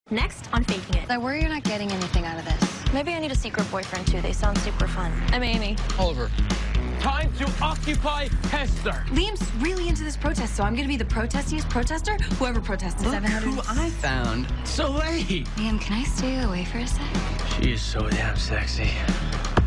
Next, on faking it. I worry you're not getting anything out of this. Maybe I need a secret boyfriend, too. They sound super fun. I'm Amy. Oliver. Time to occupy Hester. Liam's really into this protest, so I'm gonna be the protestiest protester. Whoever protested Look 700. who I found. Soleil. Liam, can I stay away for a sec? She is so damn sexy.